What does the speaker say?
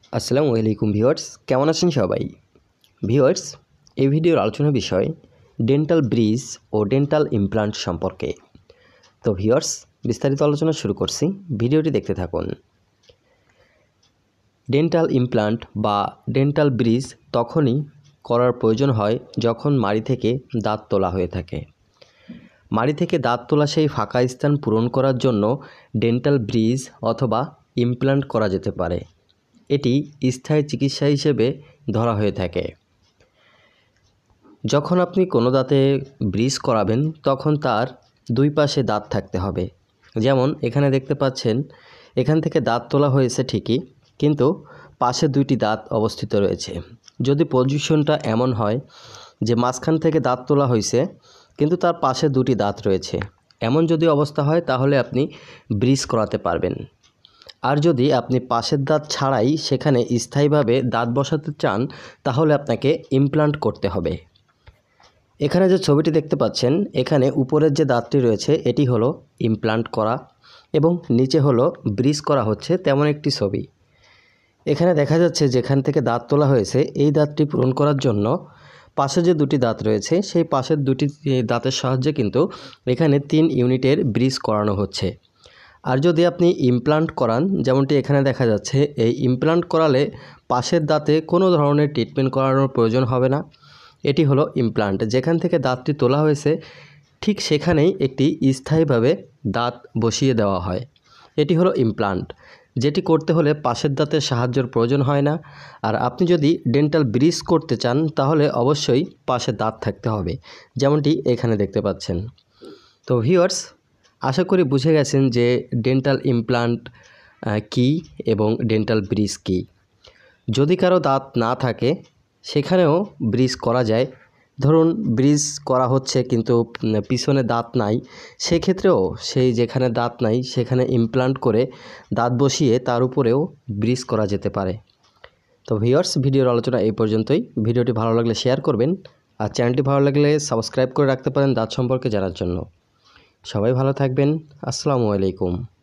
আসসালামু আলাইকুম ভিউয়ার্স, কেমন আছেন সবাই? ভিউয়ার্স, এই ভিডিওর আলোচনার বিষয় ডেন্টাল ব্রিজ ও ডেন্টাল ইমপ্লান্ট সম্পর্কে। তো ভিউয়ার্স, বিস্তারিত আলোচনা শুরু করছি, ভিডিওটি দেখতে থাকুন। ডেন্টাল ইমপ্লান্ট বা ডেন্টাল ব্রিজ তখনই করার প্রয়োজন হয় যখন মাড়ি থেকে দাঁত তোলা হয়ে থাকে। মাড়ি থেকে দাঁত তোলা সেই ফাঁকা স্থান পূরণ করার জন্য ডেন্টাল ব্রিজ অথবা ইমপ্লান্ট করা যেতে পারে। এটি স্থায়ী চিকিৎসা হিসেবে ধরা হয়ে থাকে। যখন আপনি কোনো দাঁতে ব্রিজ করাবেন তখন তার দুই পাশে দাঁত থাকতে হবে। যেমন এখানে দেখতে পাচ্ছেন, এখান থেকে দাঁত তোলা হয়েছে ঠিকই, কিন্তু পাশে দুইটি দাঁত অবস্থিত রয়েছে। যদি পজিশনটা এমন হয় যে মাঝখান থেকে দাঁত তোলা হয়েছে কিন্তু তার পাশে দুটি দাঁত রয়েছে, এমন যদি অবস্থা হয় তাহলে আপনি ব্রিজ করাতে পারবেন। আর যদি আপনি পাশের দাঁত ছাড়াই সেখানে স্থায়ীভাবে দাঁত বসাতে চান তাহলে আপনাকে ইমপ্লান্ট করতে হবে। এখানে যে ছবিটি দেখতে পাচ্ছেন, এখানে উপরের যে দাঁতটি রয়েছে এটি হলো ইমপ্লান্ট করা এবং নিচে হলো ব্রিজ করা হচ্ছে তেমন একটি ছবি। এখানে দেখা যাচ্ছে যেখান থেকে দাঁত তোলা হয়েছে এই দাঁতটি পূরণ করার জন্য পাশে যে দুটি দাঁত রয়েছে সেই পাশের দুটি দাঁতের সাহায্যে কিন্তু এখানে 3 ইউনিটের ব্রিজ করানো হচ্ছে। আর যদি আপনি ইমপ্লান্ট করান, যেমনটি এখানে দেখা যাচ্ছে, এই ইমপ্লান্ট করালে পাশের দাঁতে কোনো ধরনের ট্রিটমেন্ট করানোর প্রয়োজন হবে না। এটি হলো ইমপ্লান্ট। যেখান থেকে দাঁতটি তোলা হয়েছে ঠিক সেখানেই একটি স্থায়ীভাবে দাঁত বসিয়ে দেওয়া হয়। এটি হলো ইমপ্লান্ট, যেটি করতে হলে পাশের দাঁতের সাহায্যের প্রয়োজন হয় না। আর আপনি যদি ডেন্টাল ব্রিজ করতে চান তাহলে অবশ্যই পাশে দাঁত থাকতে হবে, যেমনটি এখানে দেখতে পাচ্ছেন। তো ভিউয়ার্স, আশা করি বুঝে গেছেন যে ডেন্টাল ইমপ্লান্ট কী এবং ডেন্টাল ব্রিজ কী। যদি কারো দাঁত না থাকে সেখানেও ব্রিজ করা যায়। ধরুন ব্রিজ করা হচ্ছে কিন্তু পিছনে দাঁত নাই, সেক্ষেত্রেও সেই যেখানে দাঁত নাই সেখানে ইমপ্লান্ট করে দাঁত বসিয়ে তার উপরেও ব্রিজ করা যেতে পারে। তো ভিউয়ার্স, ভিডিওর আলোচনা এই পর্যন্তই। ভিডিওটি ভালো লাগলে শেয়ার করবেন, আর চ্যানেলটি ভালো লাগলে সাবস্ক্রাইব করে রাখতে পারেন দাঁত সম্পর্কে জানার জন্য। সবাই ভালো থাকবেন। আসসালামু আলাইকুম।